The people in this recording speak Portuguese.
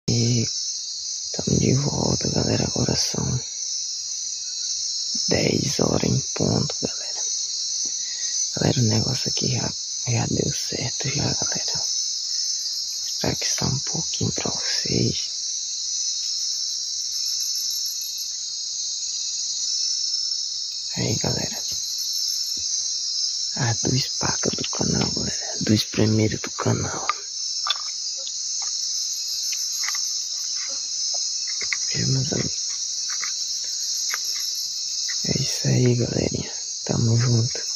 E estamos de volta, galera. Agora são 10 horas em ponto, galera. Galera, o negócio aqui já deu certo já, galera. Vou mostrar aqui só um pouquinho pra vocês. Aí, galera. As 2 pacas do canal, galera. 2 primeiros do canal. Viu, meus amigos? É isso aí, galerinha. Tamo junto.